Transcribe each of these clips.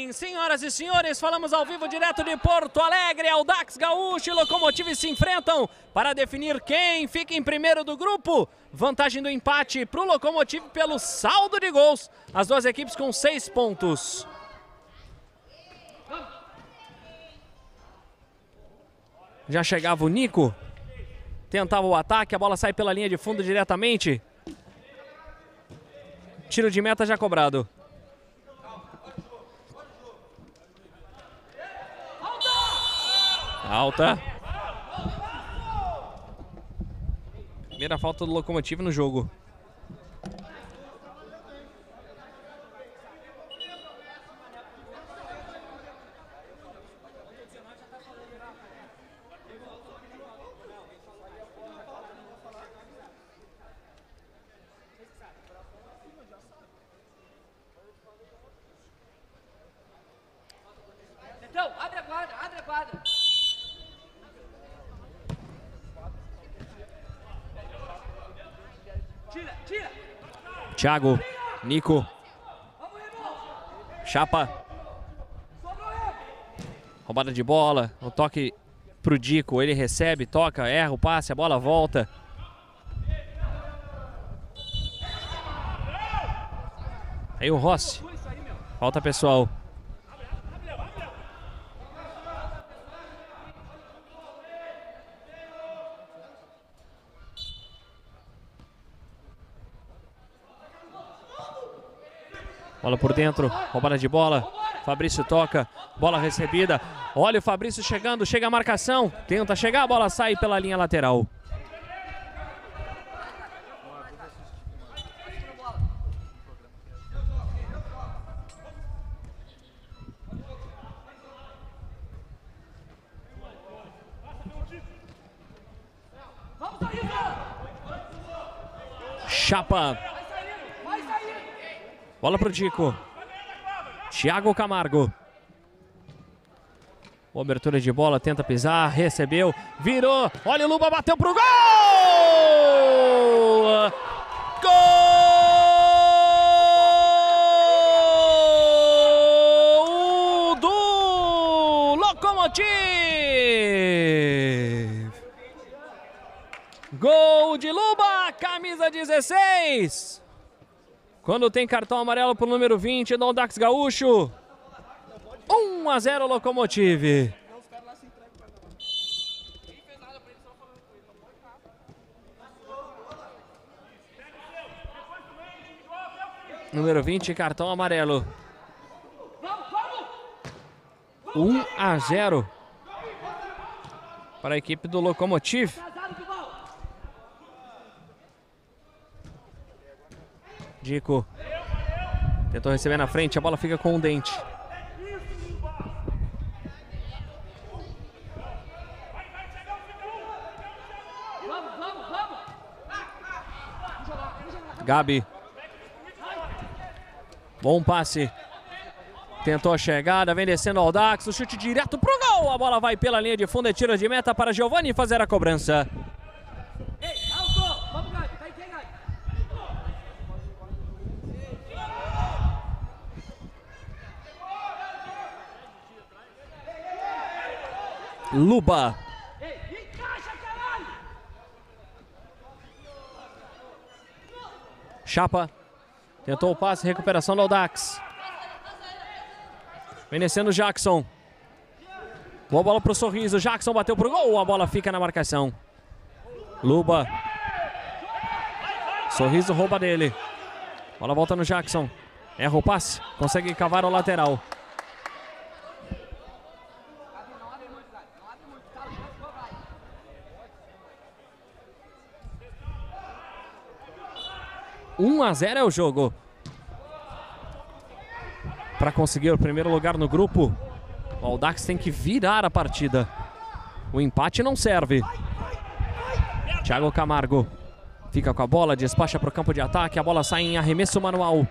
bem, senhoras e senhores, falamos ao vivo direto de Porto Alegre. Audax Gaúcho e Lokomotiv se enfrentam para definir quem fica em primeiro do grupo. Vantagem do empate para o Lokomotiv pelo saldo de gols. As duas equipes com 6 pontos. Já chegava o Nico. Tentava o ataque, a bola sai pela linha de fundo diretamente. Tiro de meta já cobrado. Alta. Primeira falta do Lokomotiv no jogo. Então, abre a quadra, abre a quadra. Tira, tira. Thiago, Nico. Chapa. Roubada de bola, o toque pro Dico, ele recebe, toca, erra o passe, a bola volta. Aí o Rossi. Falta pessoal. Bola por dentro, roubada de bola. Fabrício toca, bola recebida. Olha o Fabrício chegando, chega a marcação. Tenta chegar, a bola sai pela linha lateral. Chapa. Bola pro Dico. Thiago Camargo. Boa abertura de bola, tenta pisar, recebeu, virou. Olha o Luba, bateu pro gol! Gol do Lokomotiv! Gol de Luba, camisa 16. Quando tem cartão amarelo pro número 20 do Audax Gaúcho. 1-0 Lokomotiv. Número 20, cartão amarelo. 1-0 para a equipe do Lokomotiv. Dico tentou receber na frente, a bola fica com o Dente. Gabi. Bom passe. Tentou a chegada, vem descendo o Audax, o chute direto pro gol. A bola vai pela linha de fundo, é tiro de meta para Giovanni fazer a cobrança. Luba. Chapa. Tentou o passe, recuperação do Audax. Vem descendo o Jackson. Boa bola pro Sorriso. Jackson bateu pro gol. A bola fica na marcação. Luba. Sorriso rouba dele. Bola volta no Jackson. Erra o passe. Consegue cavar o lateral. Um a 0 é o jogo. Para conseguir o primeiro lugar no grupo, o Audax tem que virar a partida. O empate não serve. Thiago Camargo fica com a bola, despacha para o campo de ataque. A bola sai em arremesso manual.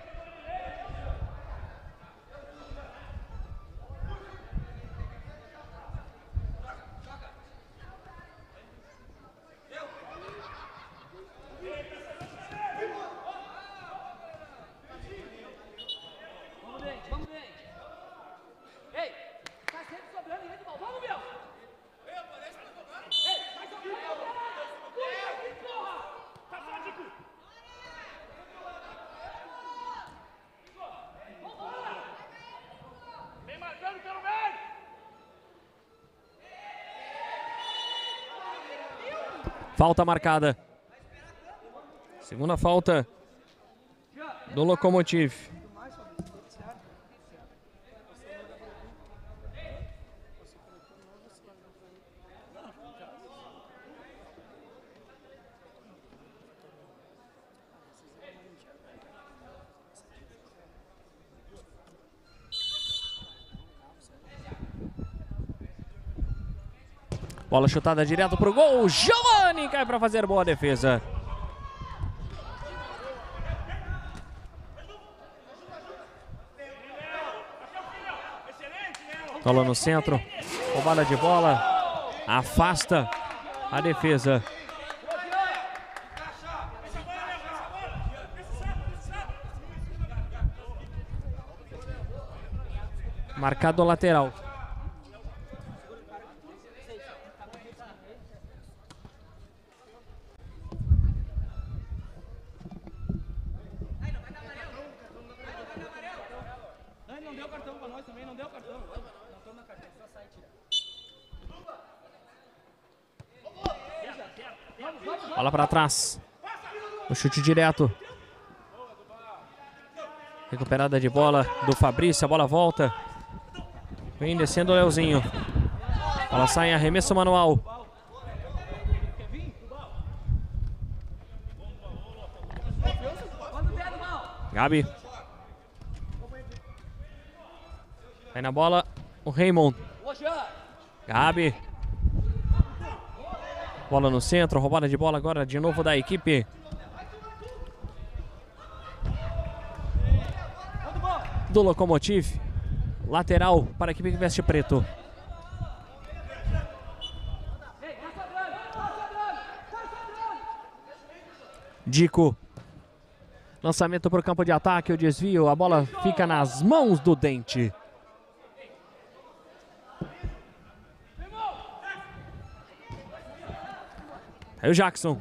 Falta marcada. Segunda falta do Lokomotiv. Bola chutada direto pro gol. Giovani cai para fazer boa defesa. Bola no centro. Roubada de bola. Afasta a defesa. Marcado o lateral. Não deu cartão pra nós também, não deu cartão. Não estamos na cartão, só sai e tira. Bola para trás. O chute direto. Recuperada de bola do Fabrício. A bola volta. Vem descendo o Leozinho. Bola sai em arremesso manual. Gabi. Vai na bola o Raymond. Gabi. Bola no centro, roubada de bola agora de novo da equipe do Lokomotiv. Lateral para a equipe que veste preto. Dico. Lançamento para o campo de ataque, o desvio, a bola fica nas mãos do Dente. Aí o Jackson.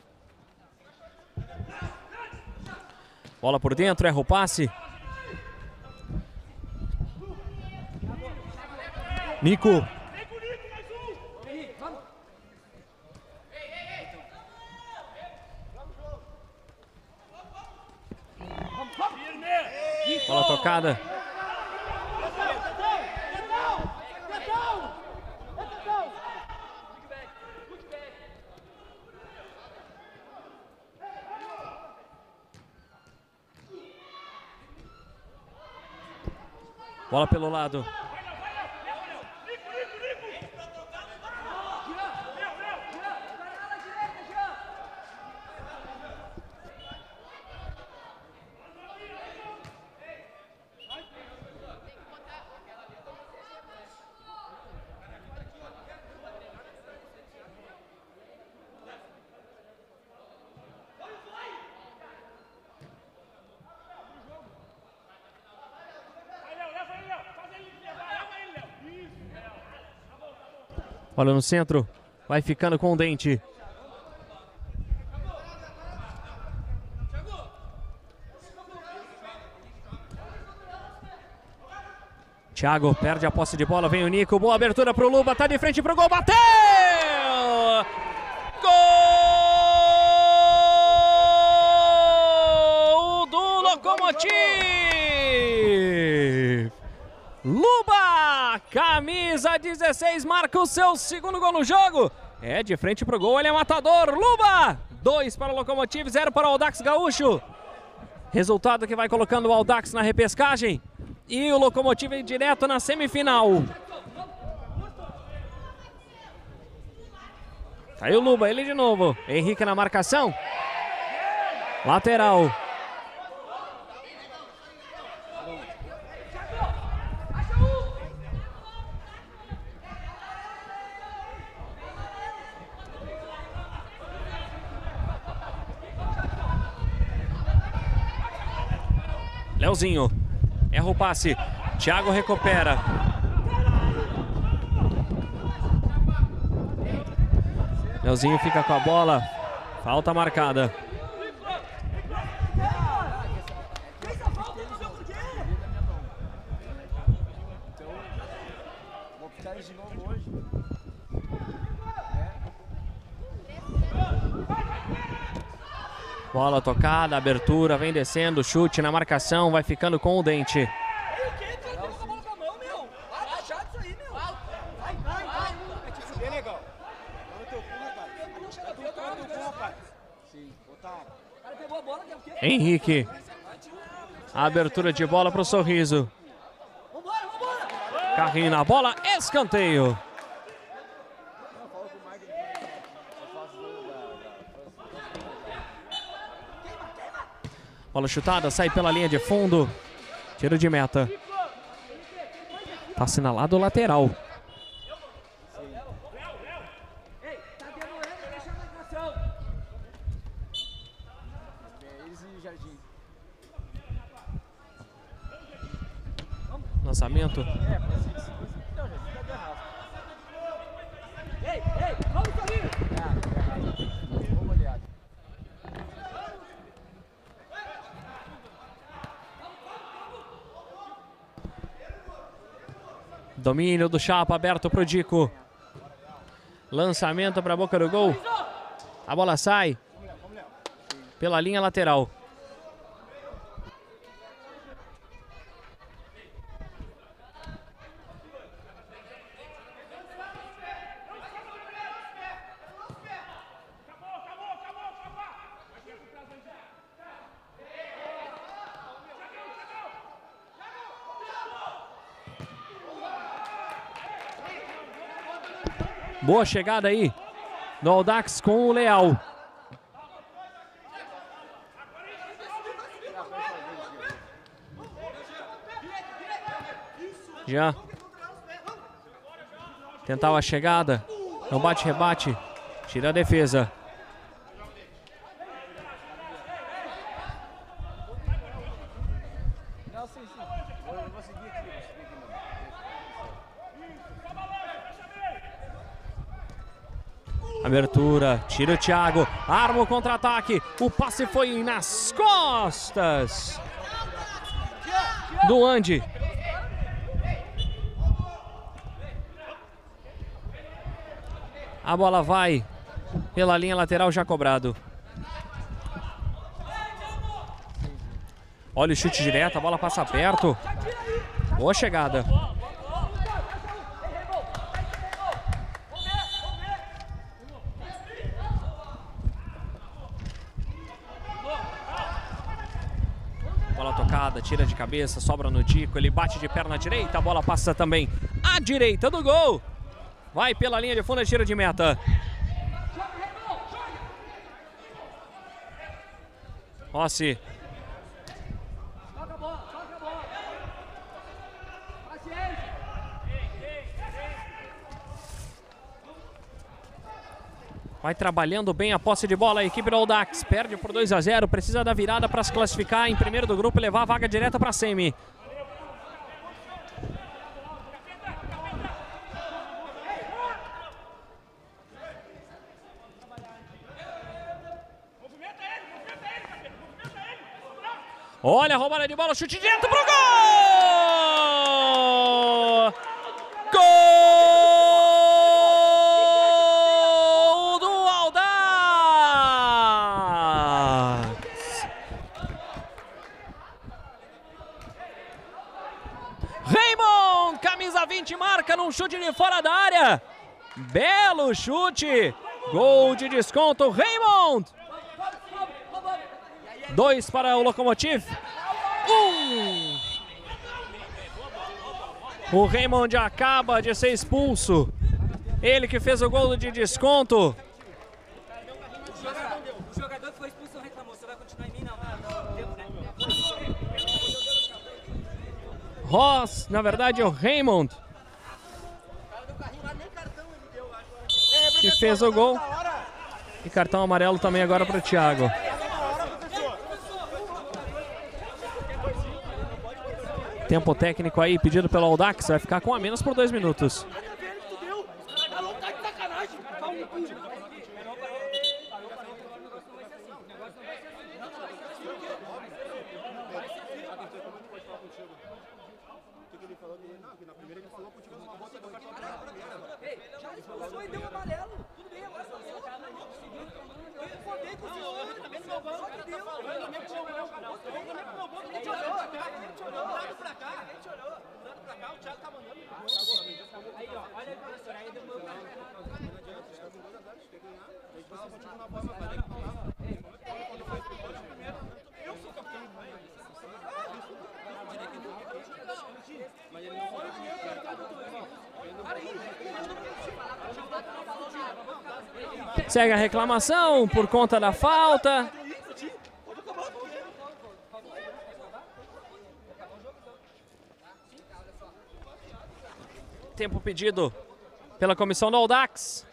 Bola por dentro, erra o passe. Nico. Bola tocada. Bola pelo lado. Bola no centro, vai ficando com o Dente. Thiago perde a posse de bola, vem o Nico, boa abertura pro Luba, tá de frente pro gol, bateu! Gol do Lokomotiv! Luba, camisa 16, marca o seu segundo gol no jogo. É de frente pro gol, ele é matador. Luba, 2 para o Lokomotiv, 0 para o Audax Gaúcho. Resultado que vai colocando o Audax na repescagem e o Lokomotiv direto na semifinal. Tá aí o Luba, ele de novo. Henrique na marcação. Lateral. Leozinho, erra o passe, Thiago recupera. Leozinho fica com a bola, falta marcada. Bola tocada, abertura, vem descendo, chute na marcação, vai ficando com o Dente. Henrique. Abertura de bola para o Sorriso. Carrinho na bola, escanteio. Bola chutada, sai pela linha de fundo. Tiro de meta. Tá assinalado o lateral. Lançamento. Domínio do Chapa, aberto para o Dico. Lançamento para a boca do gol. A bola sai pela linha lateral. Boa chegada aí no Audax com o Leal. Já tentava a chegada, não bate-rebate, tira a defesa. Abertura, tira o Thiago, arma o contra-ataque, o passe foi nas costas do Andy. A bola vai pela linha lateral, já cobrado. Olha o chute direto, a bola passa perto. Boa chegada. Bola tocada, tira de cabeça, sobra no Dico, ele bate de perna direita, a bola passa também à direita do gol. Vai pela linha de fundo, tiro de meta. Rossi. Vai trabalhando bem a posse de bola a equipe do Audax. Perde por 2-0, precisa da virada para se classificar em primeiro do grupo e levar a vaga direta para a semi. Olha a roubada de bola, chute direto pro gol! Gol do Audax! Raymond, camisa 20, marca num chute de fora da área. Belo chute, gol de desconto, Raymond. 2 para o Lokomotiv. 1. O Raymond acaba de ser expulso. Ele que fez o gol de desconto. O jogador que foi expulso não reclamou. Você vai continuar em mim? Não. Ross, na verdade, o Raymond que fez o gol. E cartão amarelo também agora para o Thiago. Tempo técnico aí, pedido pelo Audax, vai ficar com a menos por 2 minutos. Segue a reclamação por conta da falta. Tempo pedido pela comissão do Audax.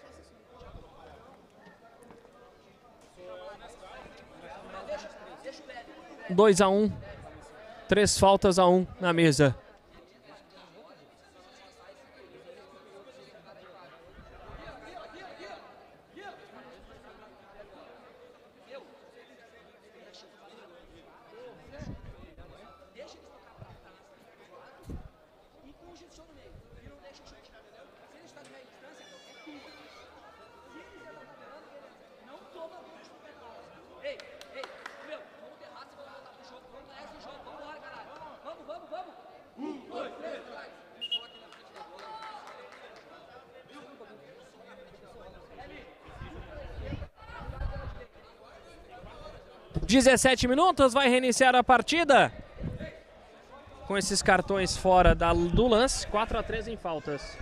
Dois a 1. 3 faltas a 1 na mesa. (17 minutos), vai reiniciar a partida. Com esses cartões fora do lance, 4 a 3 em faltas.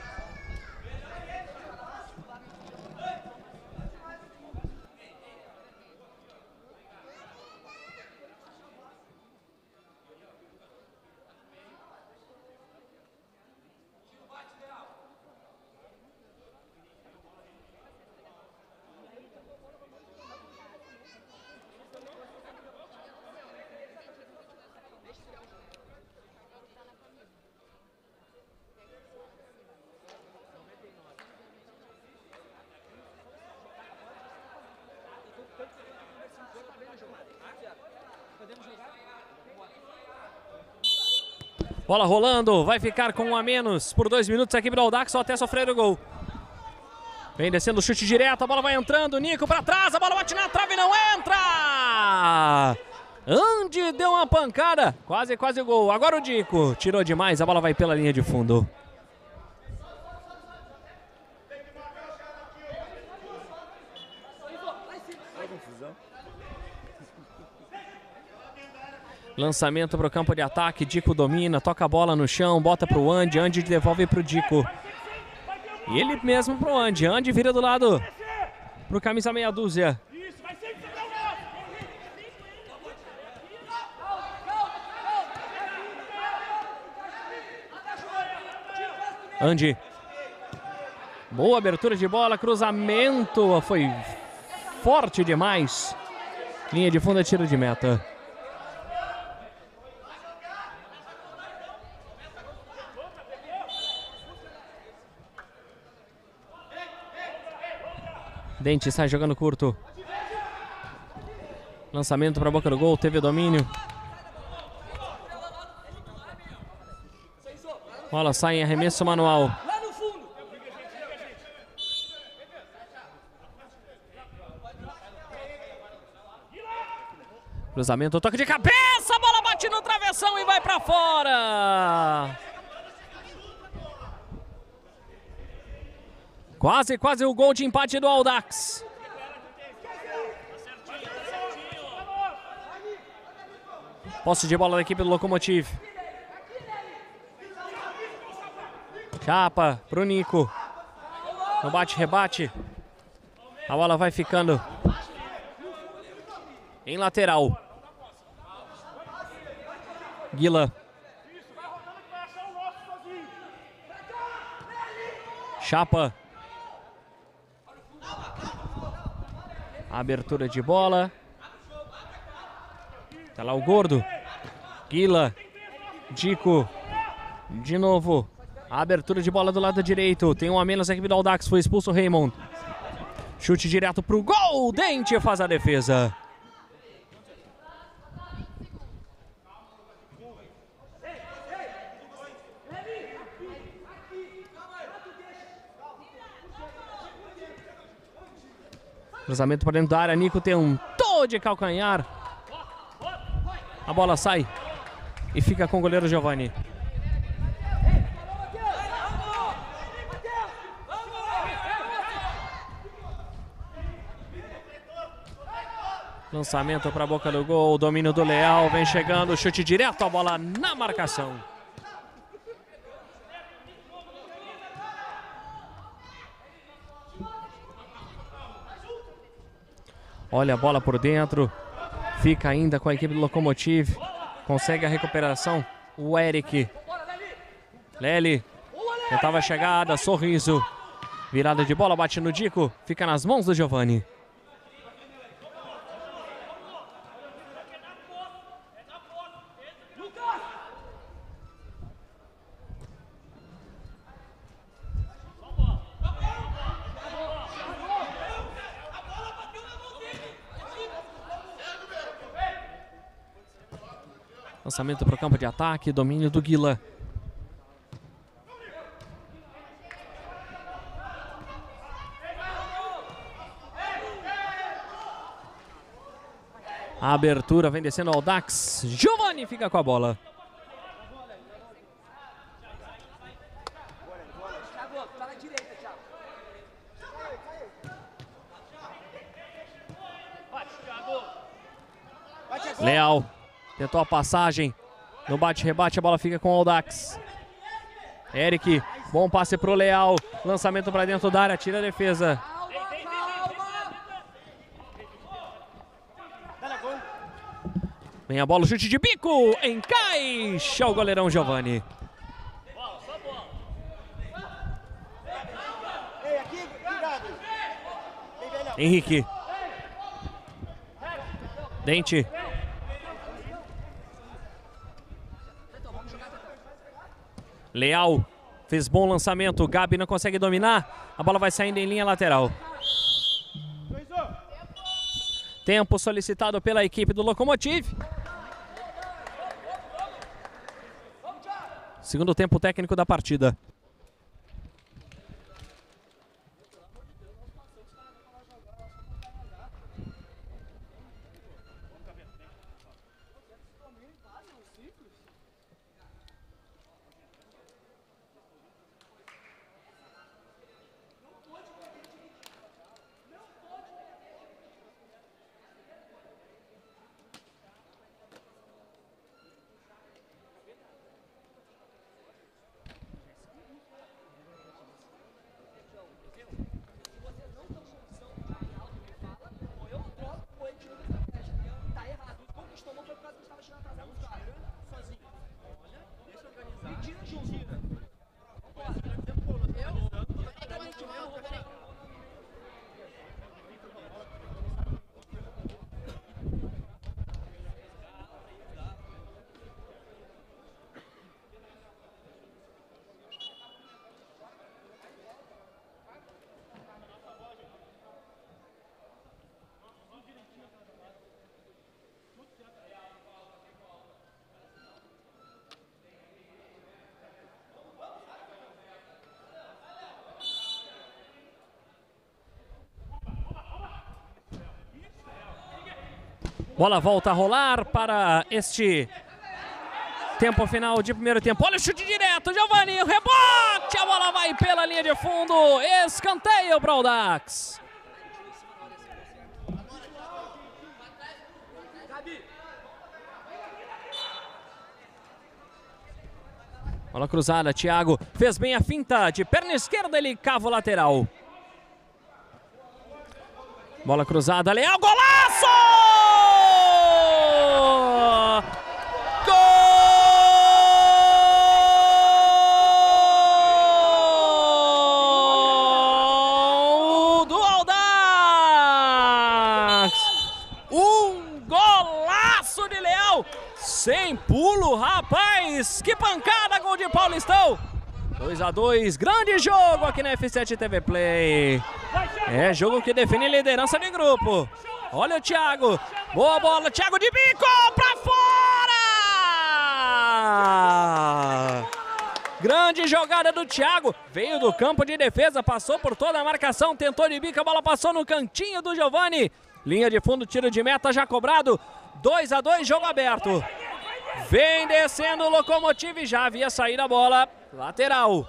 Bola rolando, vai ficar com 1 a menos por 2 minutos a equipe do Audax, só até sofrer o gol. Vem descendo o chute direto, a bola vai entrando, Nico para trás, a bola bate na trave e não entra! Andy deu uma pancada, quase o gol. Agora o Dico tirou demais, a bola vai pela linha de fundo. Lançamento para o campo de ataque, Dico domina, toca a bola no chão, bota para o Andy, Andy devolve para o Dico. E ele mesmo para o Andy, Andy vira do lado para o camisa meia dúzia. Andy. Boa abertura de bola, cruzamento, foi forte demais. Linha de fundo é tiro de meta. Dente sai jogando curto. Lançamento para a boca do gol, teve o domínio. Bola sai em arremesso manual. Cruzamento, toque de cabeça, a bola bate no travessão e vai para fora. Quase o gol de empate do Audax. Posse de bola da equipe do Lokomotiv. Chapa pro Nico. No bate-rebate. A bola vai ficando em lateral. Guila. Chapa. Abertura de bola. Tá lá o Gordo. Guila. Dico. De novo. A abertura de bola do lado direito. Tem um a menos a equipe do Audax. Foi expulso o Raymond. Chute direto pro gol. Dente faz a defesa. Cruzamento para dentro da área, Nico tentou de calcanhar. A bola sai e fica com o goleiro Giovani. Lançamento para a boca do gol, domínio do Leal, vem chegando, chute direto, a bola na marcação. Olha a bola por dentro, fica ainda com a equipe do Lokomotiv, consegue a recuperação, o Eric. Lely, tentava a chegada, Sorriso, virada de bola, bate no Dico, fica nas mãos do Giovani. Lançamento para o campo de ataque, domínio do Guila. A abertura vem descendo ao Dax. Giovani fica com a bola. Leal. Tentou a passagem, no bate-rebate a bola fica com o Audax. Eric, bom passe para o Leal, lançamento para dentro da área, tira a defesa. Vem a bola, chute de bico, encaixa o goleirão Giovani. Henrique. Dente. Leal fez bom lançamento, Gabi não consegue dominar, a bola vai saindo em linha lateral. Tempo solicitado pela equipe do Lokomotiv. Segundo tempo técnico da partida. Bola volta a rolar para este tempo final de primeiro tempo. Olha o chute direto, Giovani, o rebote, a bola vai pela linha de fundo, escanteio para o Audax. Bola cruzada, Thiago fez bem a finta, de perna esquerda ele cava o lateral. Bola cruzada, Leal, golaço! Sem pulo, rapaz, que pancada, gol de Paulistão. 2-2, grande jogo aqui na F7 TV Play. É jogo que define liderança de grupo. Olha o Thiago, boa bola, Thiago de bico, pra fora! Grande jogada do Thiago, veio do campo de defesa, passou por toda a marcação, tentou de bico, a bola passou no cantinho do Giovani. Linha de fundo, tiro de meta já cobrado, 2-2, jogo aberto. Vem descendo o Lokomotiv, já havia saído a bola. Lateral.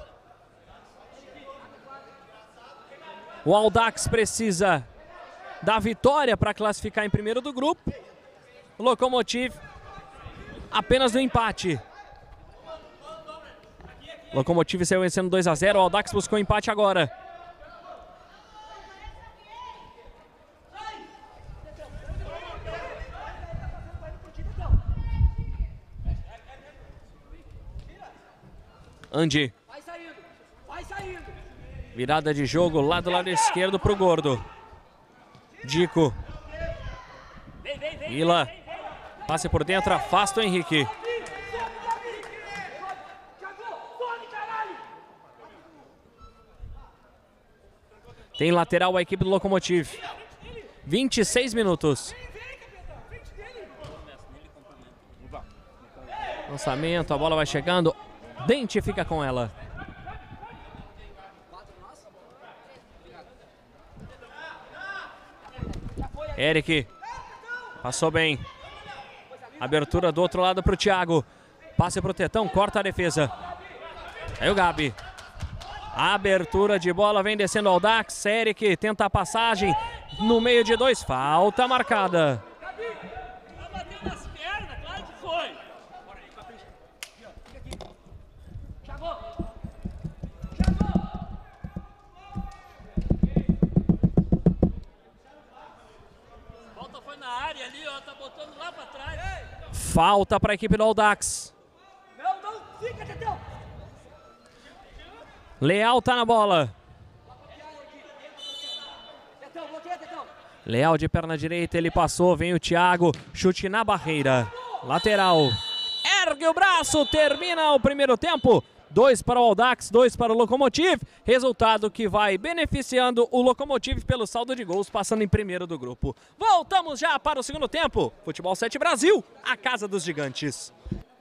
O Audax precisa da vitória para classificar em primeiro do grupo. O Lokomotiv apenas do empate. O Lokomotiv saiu vencendo 2-0. O Audax buscou empate agora. Andi. Vai saindo. Virada de jogo lá do lado esquerdo para o Gordo. Dico. Vila. Passe por dentro, afasta o Henrique. Tem lateral a equipe do Lokomotiv. 26 minutos. Lançamento, a bola vai chegando. Dente fica com ela. Eric. Passou bem. Abertura do outro lado para o Thiago. Passe para o Tetão, corta a defesa. Aí o Gabi. Abertura de bola, vem descendo o Audax. Eric tenta a passagem no meio de dois. Falta marcada. Falta para a equipe do Audax. Não, fica, Tetão. Leal tá na bola. Tetão, bloqueia, Tetão. Leal de perna direita, ele passou, vem o Thiago, chute na barreira. Lateral. Ergue o braço, termina o primeiro tempo. 2 para o Audax, 2 para o Lokomotiv. Resultado que vai beneficiando o Lokomotiv pelo saldo de gols, passando em primeiro do grupo. Voltamos já para o segundo tempo. Futebol 7 Brasil, a casa dos gigantes.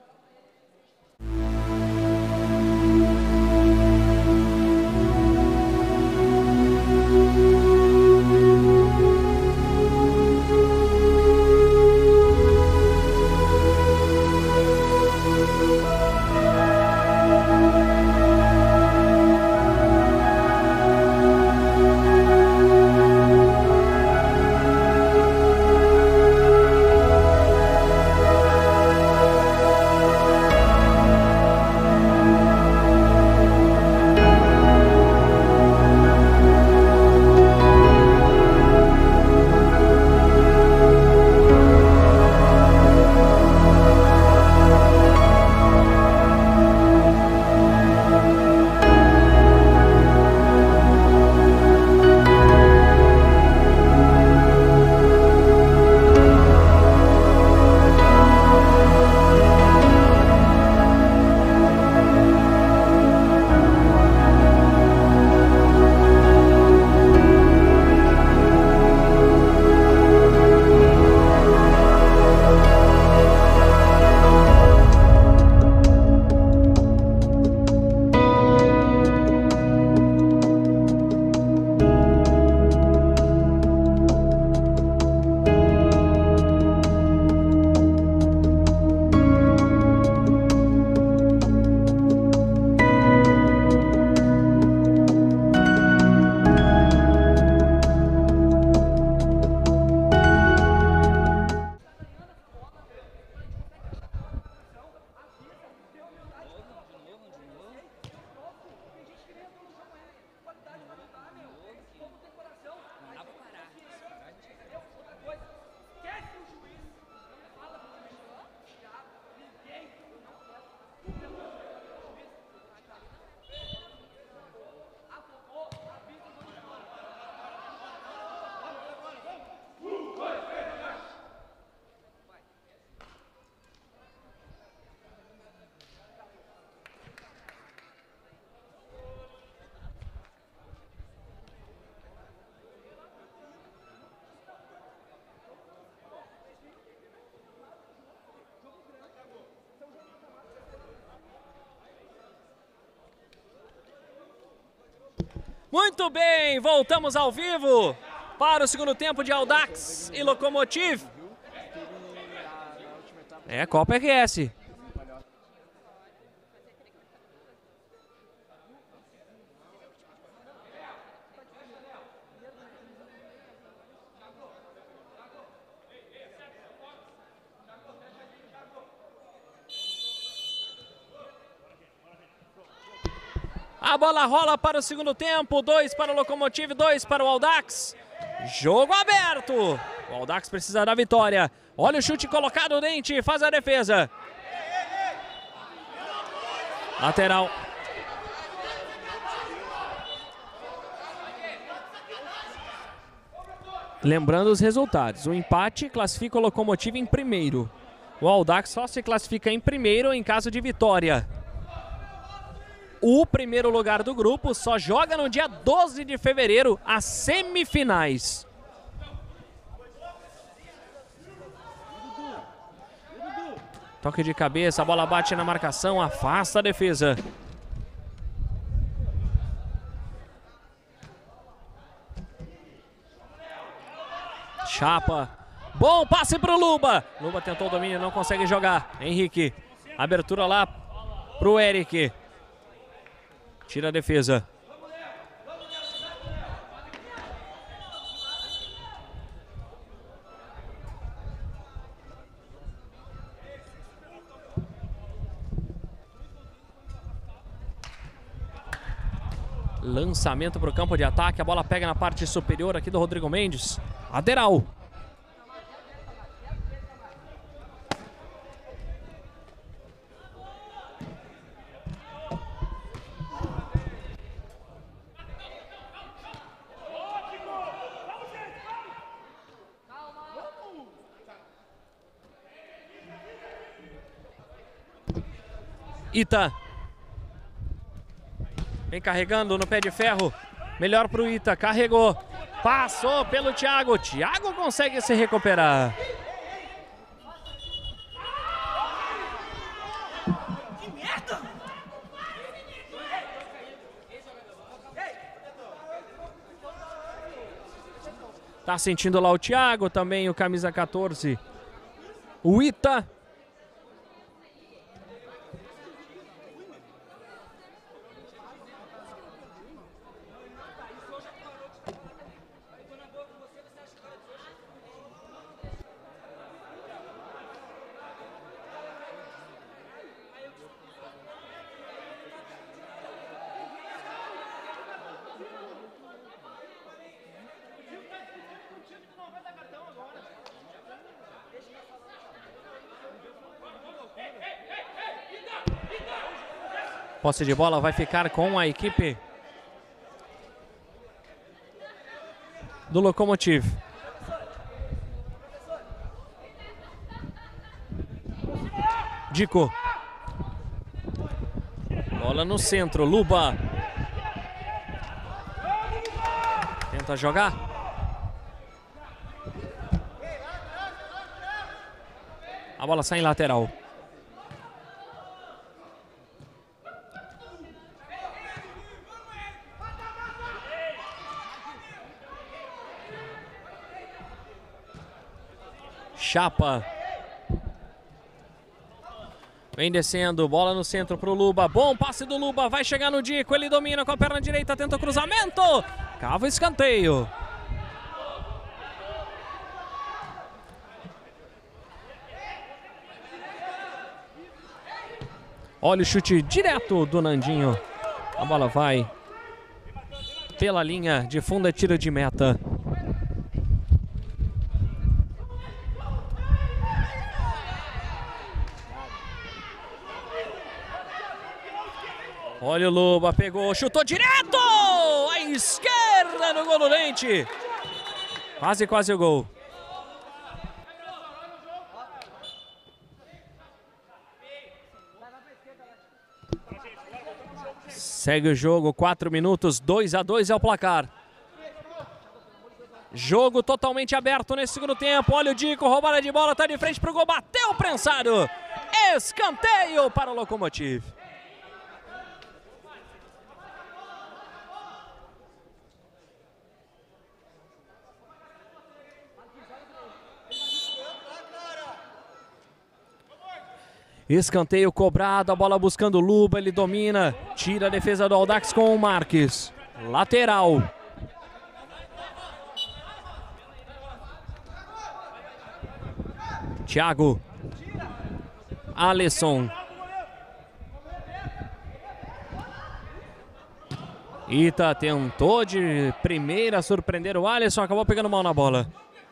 Muito bem, voltamos ao vivo para o segundo tempo de Audax e Lokomotiv. É Copa RS. A bola rola para o segundo tempo, 2 para o Lokomotiv, 2 para o Audax. Jogo aberto. O Audax precisa da vitória. Olha o chute colocado, o Dente faz a defesa. Lateral. Lembrando os resultados. O empate classifica o Lokomotiv em primeiro. O Audax só se classifica em primeiro em caso de vitória. O primeiro lugar do grupo só joga no dia 12 de fevereiro as semifinais. Toque de cabeça, a bola bate na marcação, afasta a defesa. Chapa. Bom passe para o Luba. Luba tentou o domínio, não consegue jogar. Henrique. Abertura lá para o Eric. Tira a defesa. Lançamento para o campo de ataque. A bola pega na parte superior aqui do Rodrigo Mendes. Lateral. Ita. Vem carregando no pé de ferro. Melhor para o Ita. Carregou. Passou pelo Thiago. Thiago consegue se recuperar. Que merda! Tá sentindo lá o Thiago. Também o camisa 14. O Ita. Posse de bola vai ficar com a equipe do Lokomotiv. Dico. Bola no centro, Luba. Tenta jogar. A bola sai em lateral. Chapa. Vem descendo, bola no centro para o Luba. Bom passe do Luba, vai chegar no Dico. Ele domina com a perna direita, tenta o cruzamento. Cava o escanteio. Olha o chute direto do Nandinho. A bola vai pela linha de fundo, é tiro de meta. Olha o Luba, pegou, chutou direto! À esquerda no gol do Dente. Quase o gol. Segue o jogo, 4 minutos, 2-2 é o placar. Jogo totalmente aberto nesse segundo tempo. Olha o Dico, roubada de bola, tá de frente pro gol, bateu o prensado. Escanteio para o Lokomotiv. Escanteio cobrado, a bola buscando o Luba, ele domina, tira a defesa do Audax com o Marques. Lateral. Thiago. Alisson. Ita tentou de primeira surpreender o Alisson, acabou pegando mal na bola.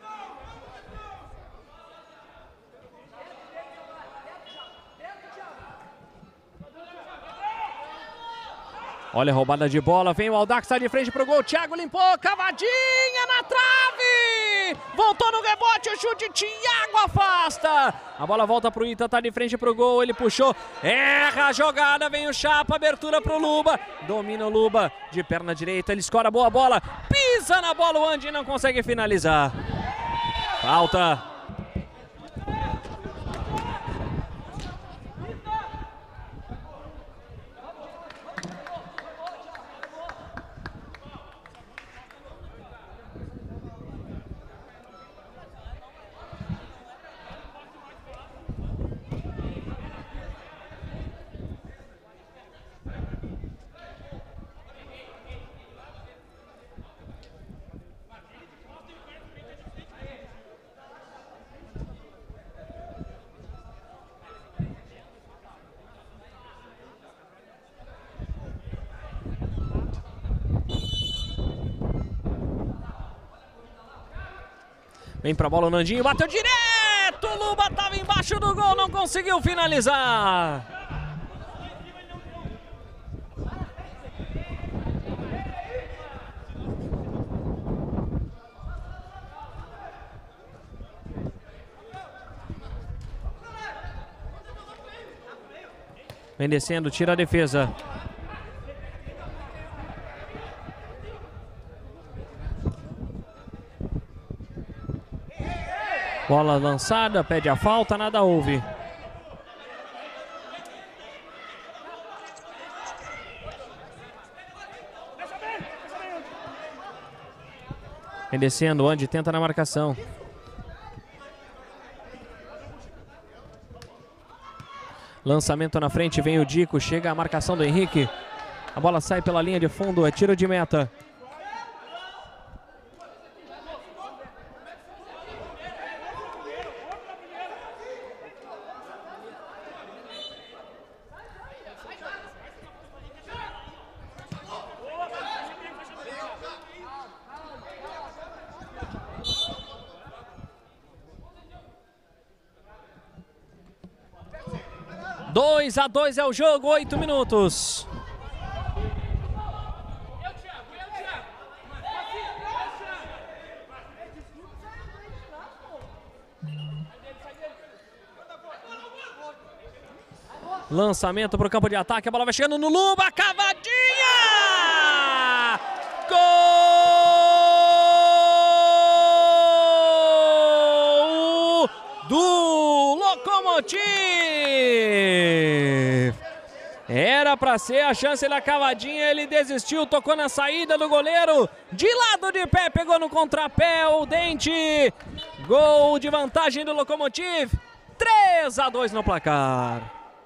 Olha a roubada de bola, vem o Audax, está de frente para o gol, Thiago limpou, cavadinha na trave! Voltou no rebote, o chute, Thiago afasta! A bola volta para o Ita, está de frente para o gol, ele puxou, erra a jogada, vem o Chapa, abertura para o Luba, domina o Luba de perna direita, ele escora boa bola, pisa na bola, o Andy não consegue finalizar. Falta. Vem pra bola o Nandinho, bateu direto, o Luba estava embaixo do gol, não conseguiu finalizar. Vem descendo, tira a defesa. Bola lançada, pede a falta, nada houve. Vem descendo, o Andy tenta na marcação. Lançamento na frente, vem o Dico, chega a marcação do Henrique. A bola sai pela linha de fundo, é tiro de meta. Dois a 2 é o jogo, 8 minutos. Lançamento para o campo de ataque, a bola vai chegando no Luba, cavadinha! Gol do Lokomotiv! Era para ser a chance da cavadinha, ele desistiu, tocou na saída do goleiro, de lado de pé, pegou no contrapé o Dente. Gol de vantagem do Lokomotiv, 3 a 2 no placar.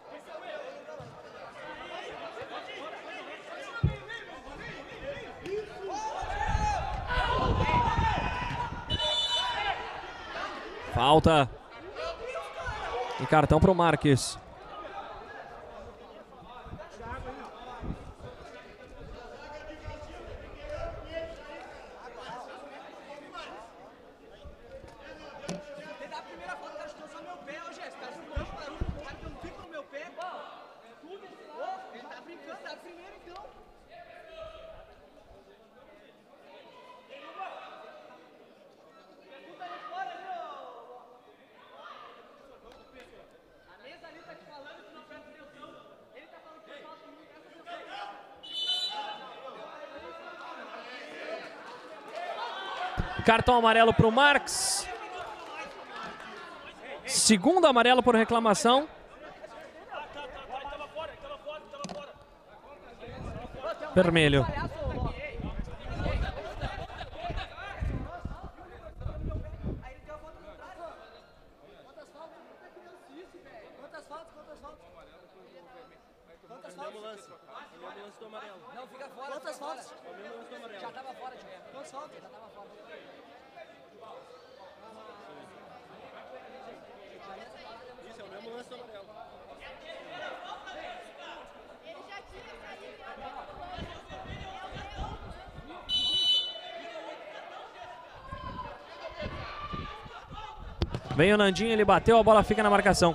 Falta. E cartão para o Marques. Cartão amarelo para o Marques. Segundo amarelo por reclamação. Vermelho. Não, fica fora. Quantas faltas? Já estava fora de regra. Quantas faltas? Já estava fora. Isso é o mesmo lance do amarelo. Ele já tinha saído. Vem o Nandinho, ele bateu, a bola fica na marcação.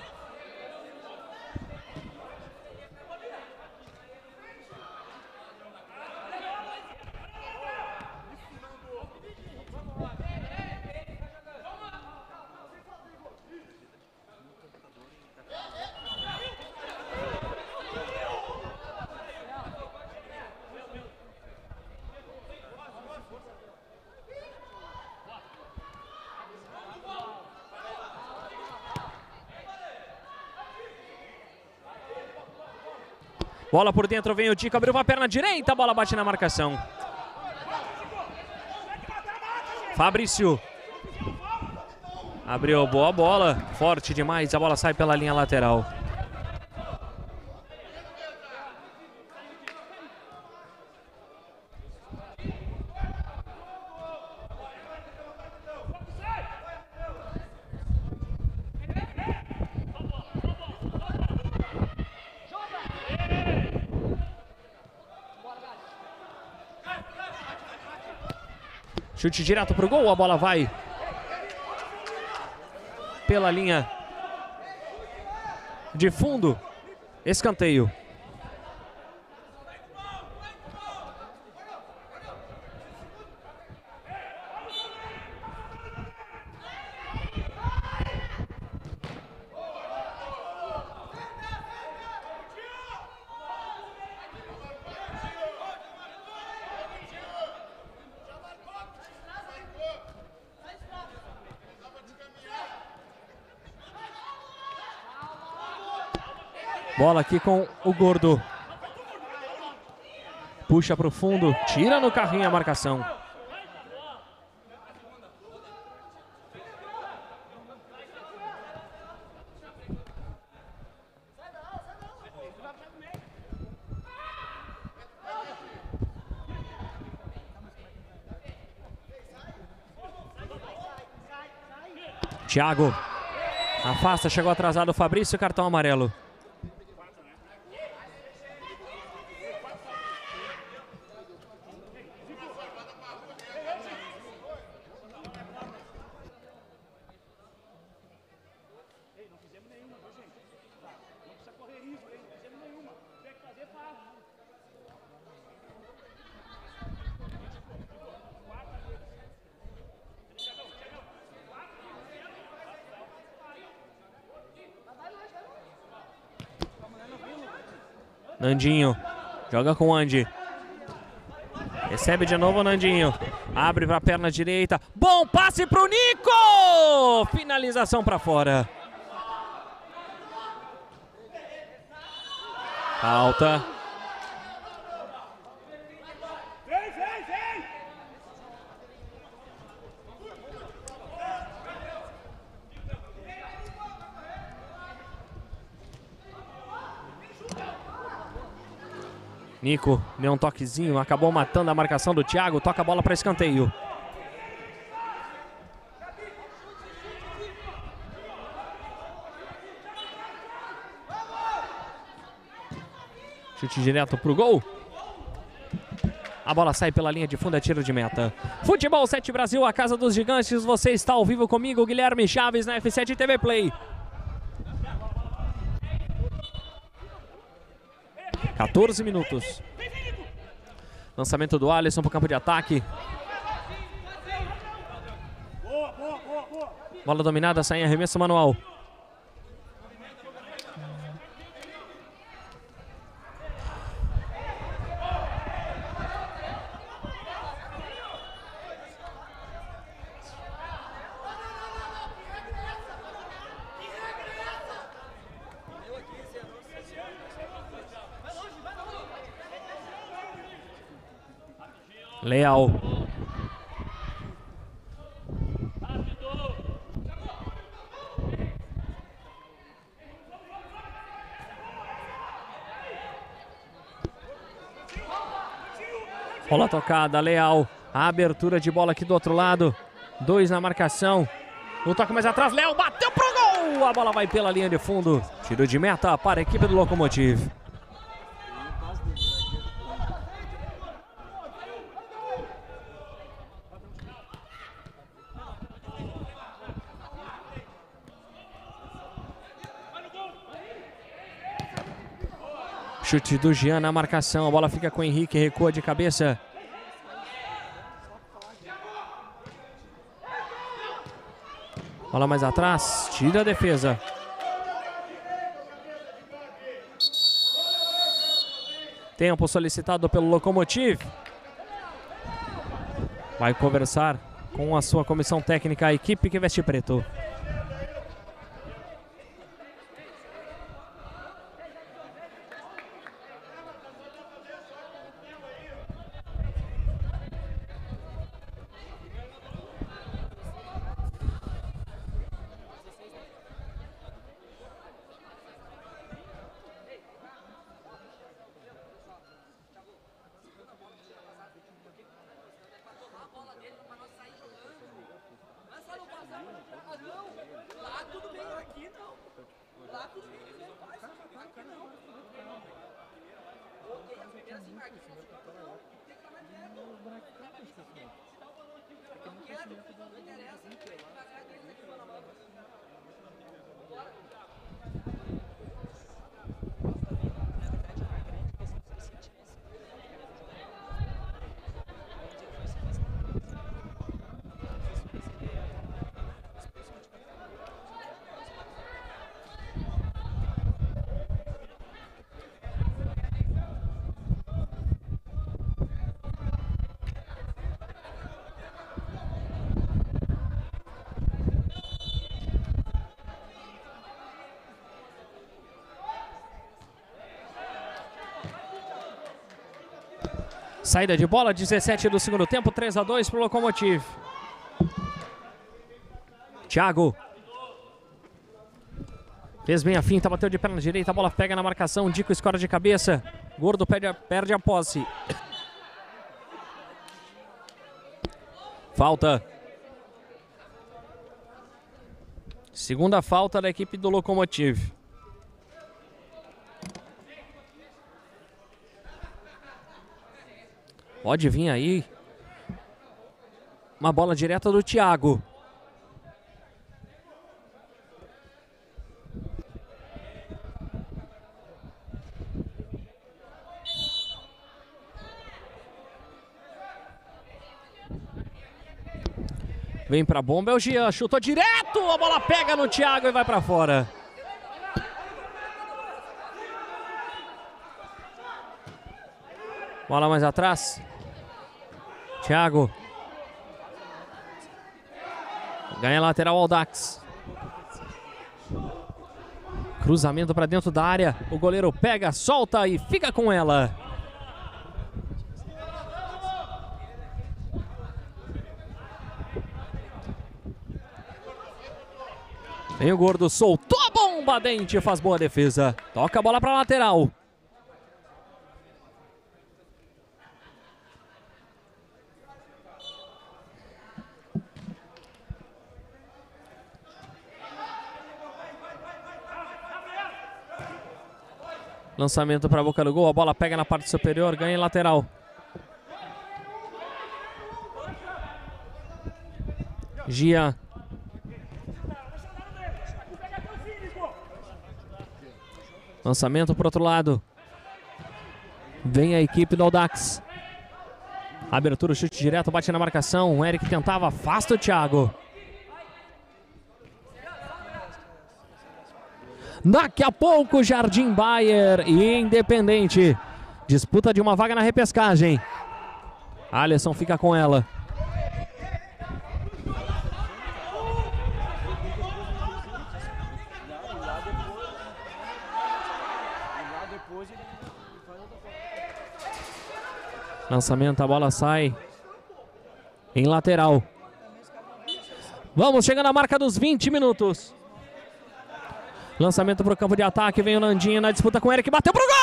Bola por dentro, vem o Tico, abriu uma perna direita, a bola bate na marcação. Fabrício. Abriu boa bola, forte demais, a bola sai pela linha lateral. Chute direto pro gol, a bola vai pela linha de fundo, escanteio. Bola aqui com o Gordo. Puxa para o fundo, tira no carrinho a marcação. Thiago afasta, chegou atrasado o Fabrício, cartão amarelo. Nandinho, joga com o Andy. Recebe de novo o Nandinho. Abre para a perna direita. Bom passe para o Nico! Finalização para fora. Falta. Nico deu um toquezinho, acabou matando a marcação do Thiago, toca a bola para escanteio. Chute direto pro gol. A bola sai pela linha de fundo, é tiro de meta. Futebol 7 Brasil, a casa dos gigantes. Você está ao vivo comigo, Guilherme Chaves, na F7 TV Play. 14 minutos. Lançamento do Alisson para o campo de ataque. Bola dominada, sai em arremesso manual. Leal. Bola tocada, Leal. A abertura de bola aqui do outro lado. 2 na marcação. O toque mais atrás, Leal bateu pro gol! A bola vai pela linha de fundo. Tiro de meta para a equipe do Lokomotiv. Chute do Jean na marcação, a bola fica com o Henrique, recua de cabeça. Bola mais atrás, tira a defesa. Tempo solicitado pelo Lokomotiv. Vai conversar com a sua comissão técnica, a equipe que veste preto. Saída de bola, 17 do segundo tempo, 3-2 para o Lokomotiv. Thiago. Fez bem a finta, bateu de perna direita, a bola pega na marcação, Dico escora de cabeça. Gordo perde a posse. Falta. Segunda falta da equipe do Lokomotiv. Pode vir aí uma bola direta do Thiago. Vem pra bomba, é o Jean, chutou direto, a bola pega no Thiago e vai pra fora. Bola mais atrás. Thiago. Ganha lateral ao Dax. Cruzamento para dentro da área. O goleiro pega, solta e fica com ela. Vem o Gordo, soltou a bomba, Dente faz boa defesa. Toca a bola para lateral. Lançamento para a boca do gol, a bola pega na parte superior, ganha em lateral. Jean. Lançamento para o outro lado. Vem a equipe do Audax. Abertura, chute direto, bate na marcação. O Eric tentava, afasta o Thiago. Daqui a pouco, Jardim Bayer e Independente. Disputa de uma vaga na repescagem. Alisson fica com ela. Lançamento, a bola sai em lateral. Vamos chegando à marca dos 20 minutos. Lançamento para o campo de ataque, vem o Nandinho na disputa com o Eric, bateu pro gol!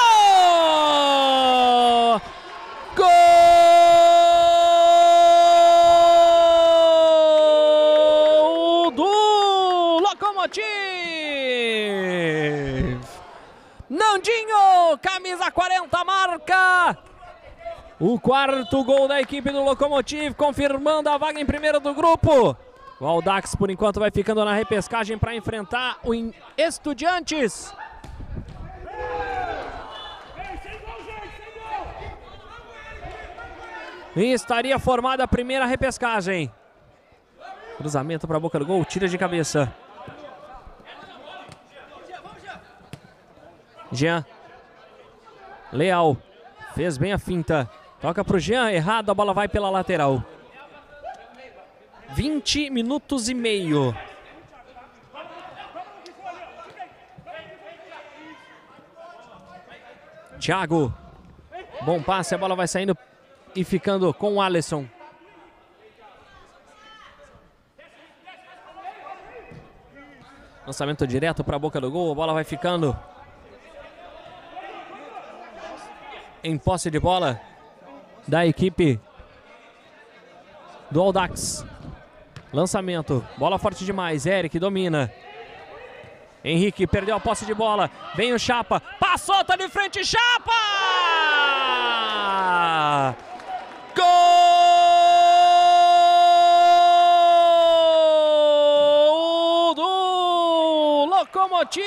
Gol do Lokomotiv! Nandinho, camisa 40, marca o quarto gol da equipe do Lokomotiv, confirmando a vaga em primeiro do grupo. O Audax, por enquanto, vai ficando na repescagem para enfrentar o Estudiantes. E estaria formada a primeira repescagem. Cruzamento para a boca do gol, tira de cabeça. Jean. Leal. Fez bem a finta. Toca para o Jean, errado, a bola vai pela lateral. 20 minutos e meio. Thiago. Bom passe, a bola vai saindo e ficando com o Alisson. Lançamento direto para a boca do gol, a bola vai ficando em posse de bola da equipe do Audax. Lançamento, bola forte demais, Eric domina. Henrique perdeu a posse de bola, vem o Chapa, passou, tá de frente, Chapa! Gol do Lokomotiv!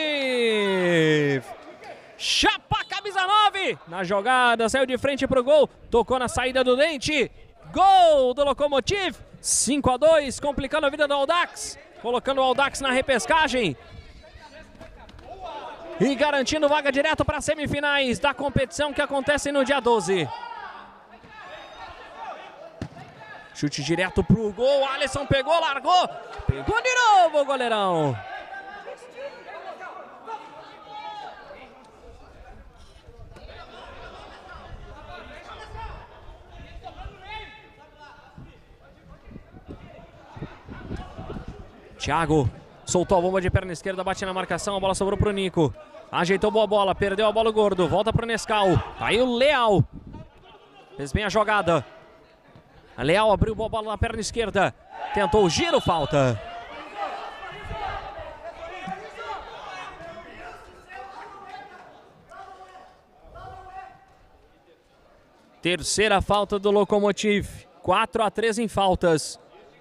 Chapa, camisa 9, na jogada, saiu de frente pro gol, tocou na saída do Dente. Gol do Lokomotiv, 5-2, complicando a vida do Audax, colocando o Audax na repescagem e garantindo vaga direto para as semifinais da competição que acontece no dia 12. Chute direto pro gol, Alisson pegou, largou, pegou de novo o goleirão. Thiago soltou a bomba de perna esquerda, bate na marcação, a bola sobrou pro Nico. Ajeitou boa bola, perdeu a bola o Gordo, volta pro Nescau. Tá aí o Leal. Fez bem a jogada. A Leal abriu boa bola na perna esquerda. Tentou o giro, falta. Terceira falta do Lokomotiv. 4-3 em faltas.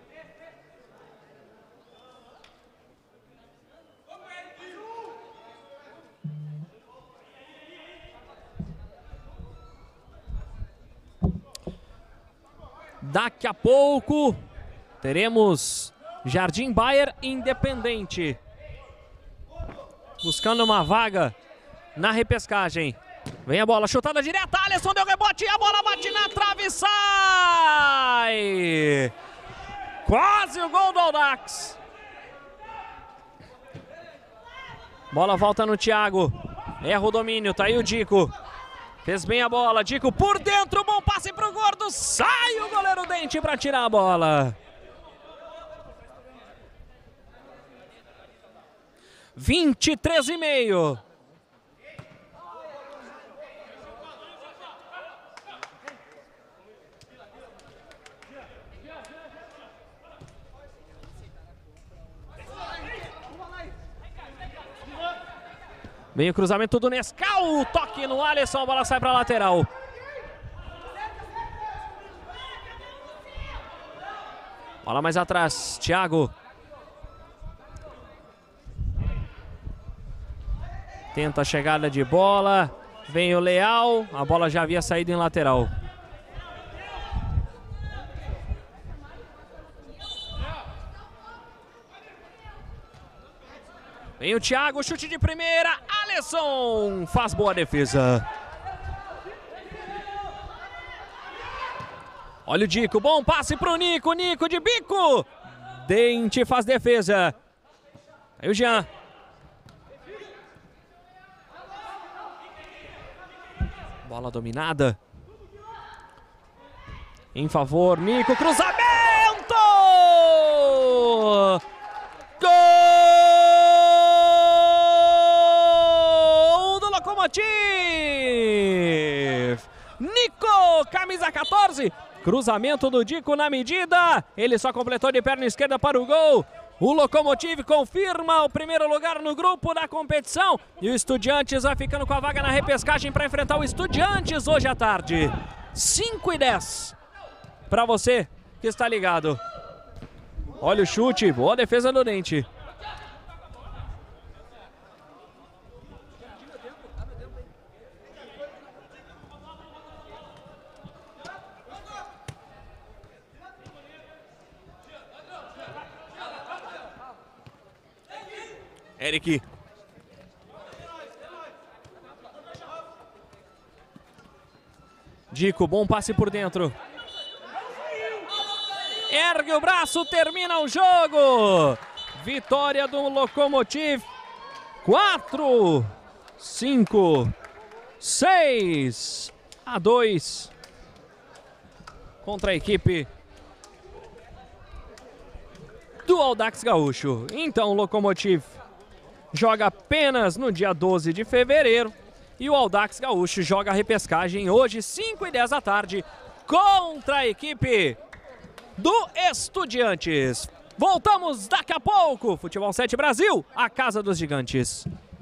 Daqui a pouco teremos Jardim Bayer Independente buscando uma vaga na repescagem. Vem a bola, chutada direta, Alisson deu rebote e a bola bate na trave, sai! Quase o gol do Audax. Bola volta no Thiago, erra o domínio, tá aí o Dico. Fez bem a bola, Dico por dentro, bom passe pro Gordo, sai o goleiro Dente para tirar a bola. 23,5. Vem o cruzamento do Nescau, toque no Alisson, a bola sai para a lateral. Bola mais atrás, Thiago. Tenta a chegada de bola, vem o Leal, a bola já havia saído em lateral. Vem o Thiago, chute de primeira, Alisson faz boa defesa. Olha o Dico, bom passe pro Nico, Nico de bico. Dente faz defesa. Aí o Jean. Bola dominada. Em favor, Nico, cruzamento! Gol do Lokomotiv! Nico, camisa 14. Cruzamento do Dico na medida. Ele só completou de perna esquerda para o gol. O Lokomotiv confirma o primeiro lugar no grupo da competição. E o Estudiantes vai ficando com a vaga na repescagem para enfrentar o Estudiantes hoje à tarde. 5:10. Para você que está ligado. Olha o chute, boa defesa do Dente. Eric. Dico, bom passe por dentro. Ergue o braço, termina o jogo. Vitória do Lokomotiv. 4, 5, 6-2 contra a equipe do Audax Gaúcho. Então o Lokomotiv joga apenas no dia 12 de fevereiro e o Audax Gaúcho joga a repescagem hoje, 5h10 da tarde, contra a equipe do Estudiantes. Voltamos daqui a pouco. Futebol 7 Brasil, a casa dos gigantes.